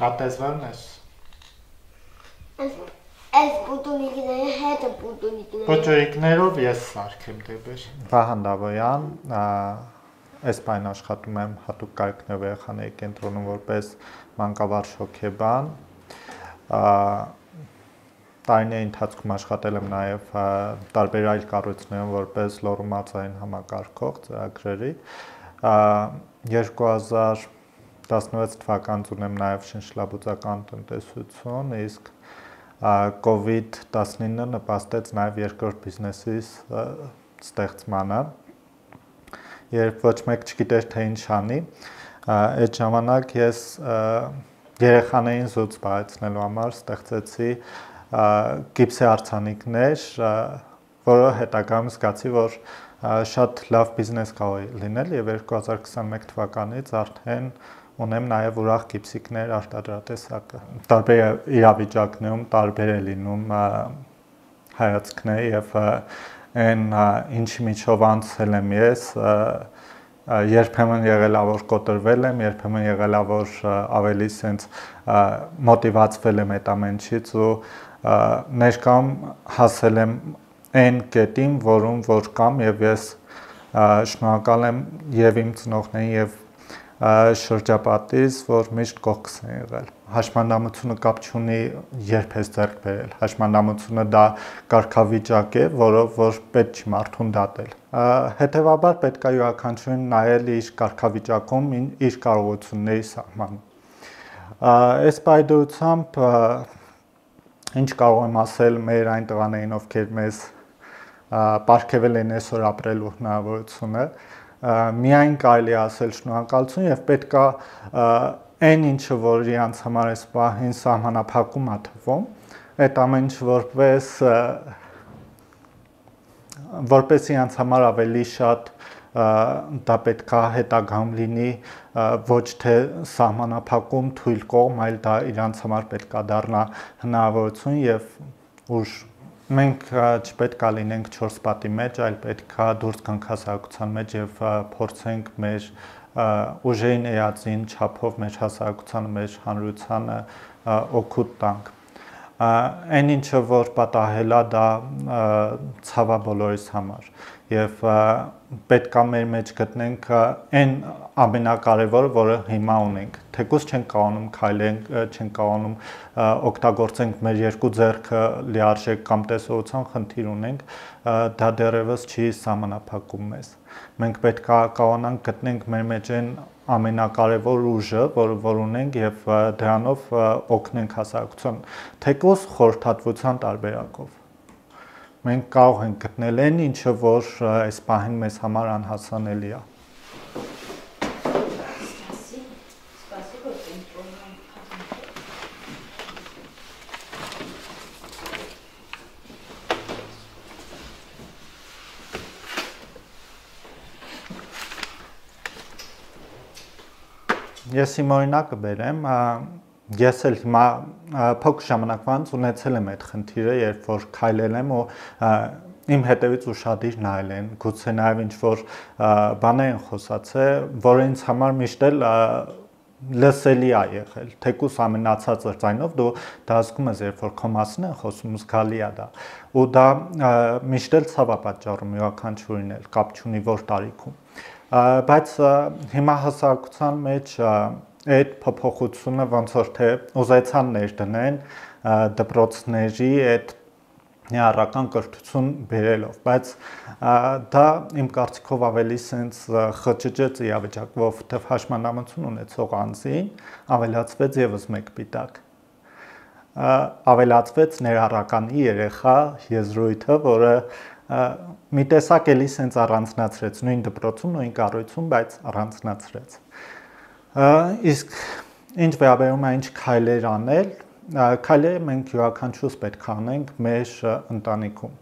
Ատեզվելն ես։ Այս պուտունիկները հետը պուտունիկները։ Պոճորիկներով ես սարքեմ դեպեր։ Վահան Դավոյան, այս պայն աշխատում եմ հատուկ կարիքներով երեխաների կենտրոնում որպես մանկավարժ հոգեբան։ Տարիների ընթացքում աշխատել եմ նաև տարբեր այլ կառույցներում որպես Լոռու մարզային համակարգող ծրագրերի։ 2016 թվականից ունեմ նաև շինշիլաբուծական տնտեսություն, իսկ քովիդ-19 նպաստեց նաև երկրորդ բիզնեսիս ստեղծմանը, երբ ոչ մեկ չգիտեր թե ինչ անի, այդ ժամանակ ես երեխաներին զուտ զբաղեցնելու համար ստեղծեցի գիպսի արձանիկներ, որը հետագայում զգացի, որ շատ լավ բիզնես կարող է լինել եւ 2021 թվականից արդեն ունեմ նաև ուրախ գիպսիկներ արտադրատեսակը։ Տարբեր իրավիճակներում տարբեր է լինում հայացքները եւ այն ինչի միջով անցել եմ ես, երբեմն եղել է որ կոտրվել եմ, երբեմն եղել է որ ավելի սենց մոտիվացվել եմ այդ ամենից ու ներկայում հասել եմ այն կետին, որում որ կամ եւ ես շնորհակալ եմ եւ իմ ծնողներին եւ շրջապատից, որ միշտ կողքս են եղել։ Հաշմանդամությունը կապ չունի երբ ես ձեռք բերել։ Հաշմանդամությունը դա կարգավիճակ է, որով որ պետք չի մարդուն դատել։ Հետևաբար պետք է յուրաքանչյուրին նայել իր կարգավիճակում իր կարողությունների սահմանում։ Այս պայդրությամբ ինչ կարող եմ ասել մեր այն տղաներին, ովքեր մեզ պարգևել են այսօր ապրելու հնարավորությունը, միայն կարելի ասել շնորհակալություն եւ պետքա այն ինչը որ իրանց համար այս պահին սահմանափակում է թվում, այդ ամեն ինչ որպես իրանց համար ավելի շատ դա պետքա հետագայում լինի ոչ թե սահմանափակում թույլ կողմ, այլ դա իրանց համար պետքա դառնա հնարավորություն եւ ուժ մենք չպետք է լինենք 4 պատի մեջ, այլ պետք է դուրս գանք հասարակության մեջ եւ փորձենք մեր ուժերին էածին չափով մեր հասարակությանը, մեր հանրությանը օգուտ տանք։ Այն ինչը որ պատահել է դա ցավա բոլորիս համար եւ պետք է մեր մեջ գտնենք այն ամենակարևորը, որը հիմա ունենք։ Թեկուզ չենք կարողանում քայլենք, չենք կարողանում օգտագործենք մեր երկու ձեռքը լիարժեք կամ տեսողության խնդիր ունենք, դա դեռևս չի սահմանափակում մեզ։ Մենք պետք է կարողանանք գտնենք մեր մեջ այն ամենակարևոր ուժը, որ ունենք եւ դրանով օգնենք հասարակության, թեկուզ խորհրդատվության տարբերակով։ Մենք կարող ենք գտնել այն ինչը որ այս պահին մեզ համար անհասանելի է։ Ես իմ օրինակը բերեմ, ես էլ հիմա փոքր ժամանակվանից ունեցել եմ այդ խնդիրը, երբ որ քայլել եմ ու իմ հետևից ուշադիր նայել են, գուցե նաև ինչ-որ բաներ են խոսացել, որը ինձ համար միշտ էլ լսելի է եղել, թեկուզ ամենացածր ձայնով դու դա զգում ես, երբ որ քո մասին են խոսում, զգալի է դա, ու դա միշտ էլ ցավ է պատճառում յուրաքանչյուրին էլ, կապ չունի որ տարիքում, բայց հիմա հասարակության մեջ այդ փոփոխությունը ոնց որ թե ուզեցան ներդնեն դպրոցների այդ ներառական կրթություն բերելով, բայց դա իմ կարծիքով ավելի սենց խճճեց իրավիճակը, որովհետև հաշմանդամություն ունեցող անձին ավելացվեց եւս մեկ պիտակ, ավելացվեց ներառականի երեխա եզրույթը, որը մի տեսակ էլի սենց առանձնացրեց նույն դպրոցում, նույն կառույցում, բայց առանձնացրեց։ Իսկ ինչ վերաբերում է ինչ քայլեր անել, քայլերը մենք յուրաքանչյուրս պետք է անենք մեր ընտանիքում։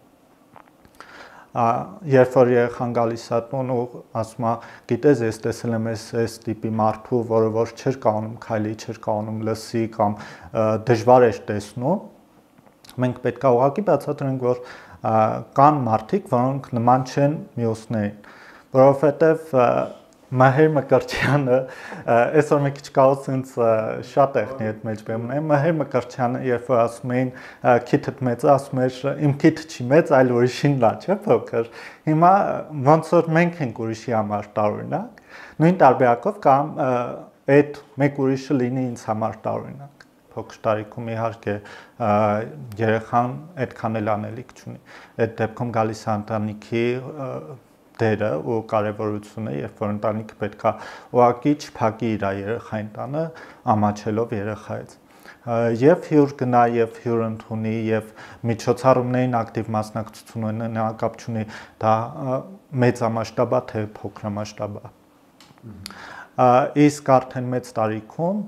Երբ որ երեխան գալիս է տուն ու ասում է, գիտես, ես տեսել եմ այս տիպի մարդու, որը որ չէր կարողանում քայլի, չէր կարողանում լսի կամ դժվար էր տեսնում, մենք պետք է ուղղակի բացատրենք, որ կան մարդիկ, որոնք նման չեն մյուսներին, որովհետև Մահեր Մկրտչյանը այսօր մի քիչ կաոս ինձ շատ եղնի այդ մեջ բեմն է Մահեր Մկրտչյանը երբ որ ասում էին քիթդ մեծ ասում էր իմ քիթը չի մեծ այլ ուրիշին լա չէ փոքր հիմա ոնց որ մենք ենք ուրիշի համար տարօրինակ նույն տարբերակով կամ այդ մեկ ուրիշը լինի ինձ համար տարօրինակ փոքր տարիքում իհարկե երեխան այդքան էլ անելիք չունի այդ դեպքում գալիս է ընտանիքի դերը ու կարևորությունը, երբ որ ընտանիքը պետք է ուղղակի չփակի իր երեխային տանը, ամաչելով երեխայից։ Եվ հյուր գնա, եւ հյուր ընդունի, եւ միջոցառումներին ակտիվ մասնակցություն ունենա, կապ չունի, դա մեծամասշտաբ է թե փոքրամասշտաբ է։ Իսկ արդեն մեծ տարիքում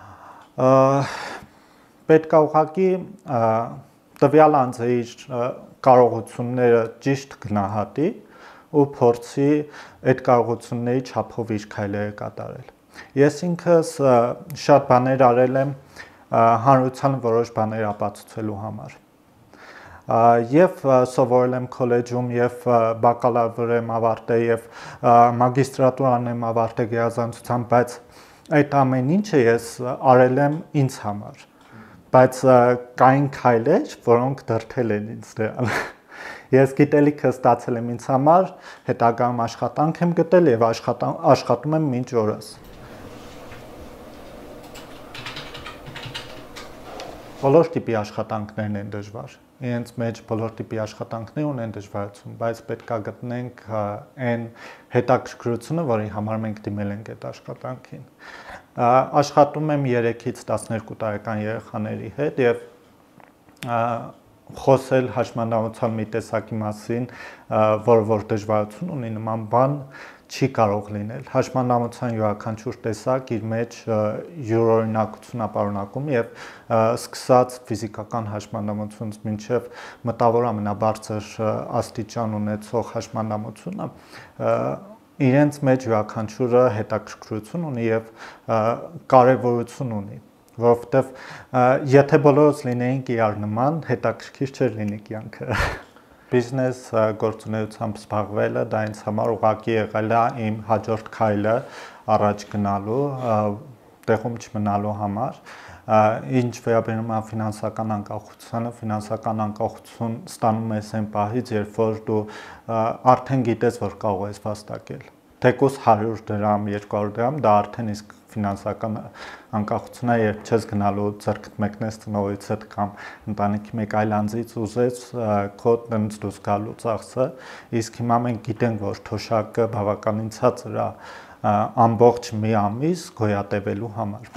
պետք է ուղղակի տվյալ անձը իր կարողությունները ճիշտ գնահատի ու փորձի այդ կարողությունների չափով իր քայլերը կատարել։ Ես ինքս շատ բաներ արել եմ հանրությանը որոշ բաներ ապացուցելու համար։ Եվ սովորել եմ քոլեջում, եւ բակալավր եմ ավարտել, եւ մագիստրատուրան եմ ավարտել գերազանցությամբ, բայց այդ ամեն ինչը ես արել եմ ինձ համար։ Բայց կային քայլեր, որոնք դրդել են ինձ դրան։ Ես գիտելիքը ստացել եմ ինձ համար, հետագայում աշխատանք եմ գտել եւ աշխատում եմ մինչ օրս։ Բոլոր տիպի աշխատանքներն են դժվար։ Իրենց մեջ բոլոր տիպի աշխատանքներ ունեն դժվարություն, բայց պետք է գտնենք այն հետաքրքրությունը, որի համար մենք դիմել ենք այդ աշխատանքին։ Աշխատում եմ 3-ից 12 տարեկան երեխաների հետ եւ խոսել հաշմանդամության մի տեսակի մասին, որ դժվարություն ունի, նման բան չի կարող լինել։ Հաշմանդամության յուրաքանչյուր տեսակ իր մեջ յուրօրինակություն ապարունակում եւ սկսած ֆիզիկական հաշմանդամությունից մինչեւ մտավոր ամենաբարձր աստիճան ունեցող հաշմանդամությունը իրենց մեջ յուրաքանչյուրը հետաքրքրություն ունի եւ կարեւորություն ունի, որովհետեւ եթե բոլորս լինեինք իրար նման, հետաքրքիր չէր լինի կյանքը։ Բիզնես գործունեությամբ զբաղվելը դա ինձ համար ուղղակի եղել է իմ հաջորդ քայլը առաջ գնալու, տեղում չմնալու համար։ Ինչ վերաբերում է ֆինանսական անկախությանը, ֆինանսական անկախություն ստանում ես այն պահից, երբ որ դու արդեն գիտես, որ կարող ես վաստակել։ Թեկուզ 100 դրամ, 200 դրամ, դա արդեն իսկ ֆինանսական անկախություն է, երբ չես գնալու ձեռքդ մեկնես տնօրիցդ կամ ընտանիքի մեկ այլ անձից ուզես քո տնից դուրս գալու ծախսը, իսկ հիմա մենք գիտենք, որ թոշակը բավականին ցածր է ամբողջ մի ամիս գոյատևելու համար։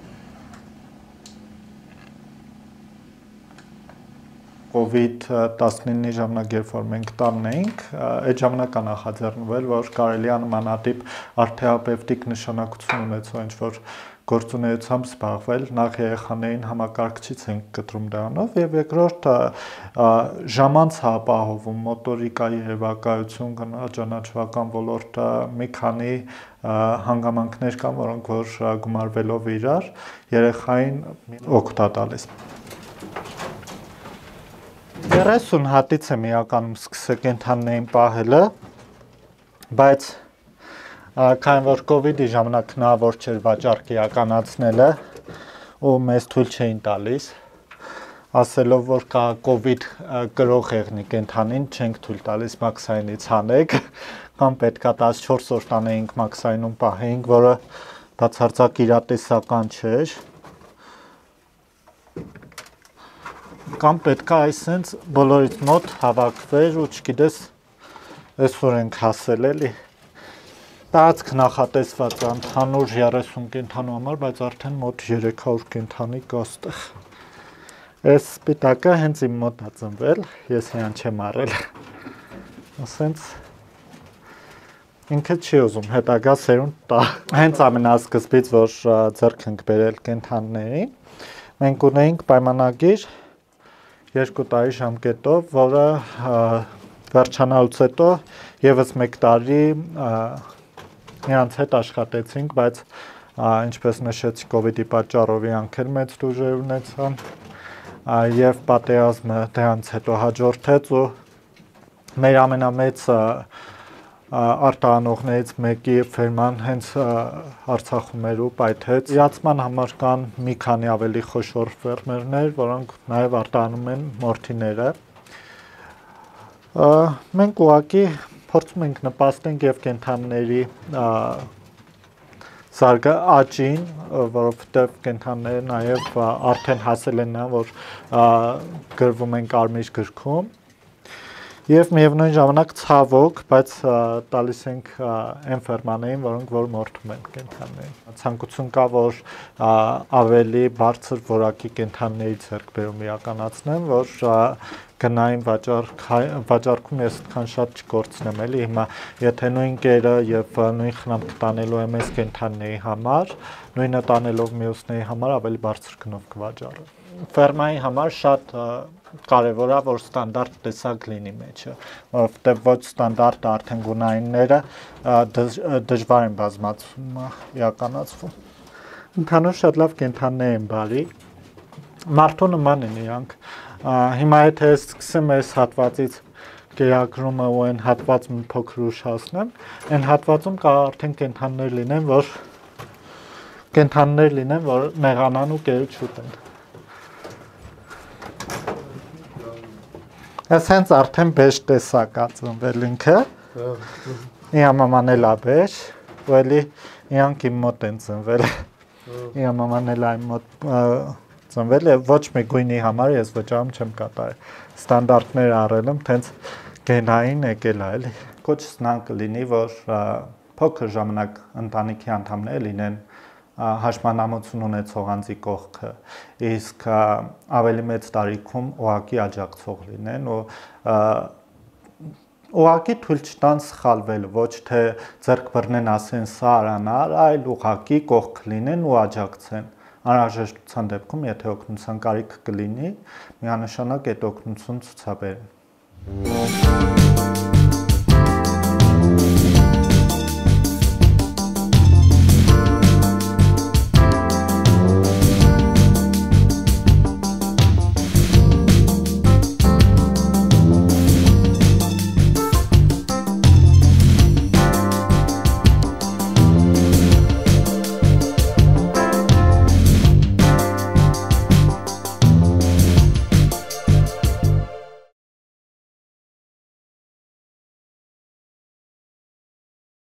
Քովիդ-19-ի ժամանակ, երբ որ մենք տանն էինք, այդ ժամանակ նախաձեռնվել, որ կարելի է նմանատիպ արդեապևտիկ նշանակություն ունեցող ինչ-որ գործունեությամբ զբաղվել, նախ երեխաներին համակարգչից ենք կտրում դրանով, եւ երկրորդ ժամանց ապահովում, մոտորիկա, երևակայություն, գնաճանաչողական ոլորտը մի քանի հանգամանքներ կան, որոնք որ գումարվելով իրար երեխային օգուտ տալիս։ 30 հատից եմ իրականում սկսել կենդանիներին պահելը, բայց քանի որ քովիդի ժամանակ հնարավոր չէր վաճառք իրականացնելը ու մեզ թույլ չէին տալիս, ասելով որ կա քովիդ կրող եղնի կենդանին, չենք թույլ տալիս մաքսայինից հանեք, կամ պետքա 14 օր տանեինք մաքսայինում պահեինք, որը բացարձակ իրատեսական չէր։ Կամ պետքա այսենց բոլորից մոտ հավաքվեր ու չգիտես այսօր ենք հասել էլի տարածք նախատեսված է ընդհանուր 30 կենդանու համար, բայց արդեն մոտ 300 կենդանի կա այստեղ։ Այս սպիտակը հենց իմ մոտ է ծնվել, ես իրան չեմ առել։ Ասենց ինքը չի ուզում հետագա սերունդ տա։ Հենց ամենասկզբից, որ ձեռք ենք բերել կենդանիներին, մենք ունեինք պայմանագիր 2 տարի ժամկետով, որը վերջանալուց հետո եւս 1 տարի նրանց հետ աշխատեցինք, բայց ինչպես նշեցի, քովիդի պատճառով իրանք էլ մեծ դժվարություններ ունեցան եւ պատերազմը դրանց հետո հաջորդեց ու մեր ամենամեծ արտահանողներից մեկի ֆերման հենց Արցախում էր ու պայթեց։ Իրացման համար կան մի քանի ավելի խոշոր ֆերմերներ, որոնք նաև արտահանում են մորթիները։ Մենք ուղղակի փորձում ենք նպաստենք եւ կենդանիների աճին, որովհետեւ կենդանիները նաև արդեն հասել են նա, որ գրվում են կարմիր գրքում։ Եվ միևնույն ժամանակ ցավոք, բայց տալիս ենք այն ֆերմաներին, որոնք որ մորթում են կենդանիներին։ Ցանկություն կա, որ ավելի բարձր որակի կենդանիների ձեռքբերում իրականացնեն, որ գնային վաճառքում ես այդքան շատ չկորցնեմ, էլի հիմա եթե նույն կերը եւ նույն խնամքը տանելու եմ այս կենդանիների համար, նույնը տանելով մյուսների համար ավելի բարձր գնով կվաճառեմ։ Ֆերմայի համար շատ կարևոր է, որ ստանդարտ տեսակ լինի մեջը, որովհետև ոչ ստանդարտ արդեն գունայինները դժվար են բազմացում իրականացվում։ Ընդհանուր շատ լավ կենդանիներ են բարի, մարդու նման են իրանք։ Հիմա եթե սկսեմ այս հատվածից կերակրումը ու այն հատվածը մի փոքր ուշ հասնեմ, այն հատվածում կա արդեն կենդանիներ լինեն, որ մեղանան ու կերը չուտեն։ Այս հենց արդեն բեժ տեսակ է ծնվել ինքը, իրա մաման էլ է բեժ, ու էլի իրանք իմ մոտ են ծնվել, իրա մաման էլ այն մոտ ծնվել է, ոչ մի գույնի համար ես վճարում չեմ կատարել, ստանդարտներ առել եմ, տենց գենային եկել է, էլի։ Կոչսնան կլինի, որ փոքր ժամանակ ընտանիքի անդամները լինեն հաշմանդամություն ունեցող անձի կողքը, իսկ ավելի մեծ տարիքում ուղղակի աջակցող լինեն ու ուղղակի թույլ չտան սխալվել, ոչ թե ձեռք բռնեն ասեն սա արանար, այլ ուղղակի կողք լինեն ու աջակցեն։ Անհրաժեշտության դեպքում, եթե օգնության կարիք կլինի, միանշանակ այդ օգնություն ցուցաբերեն։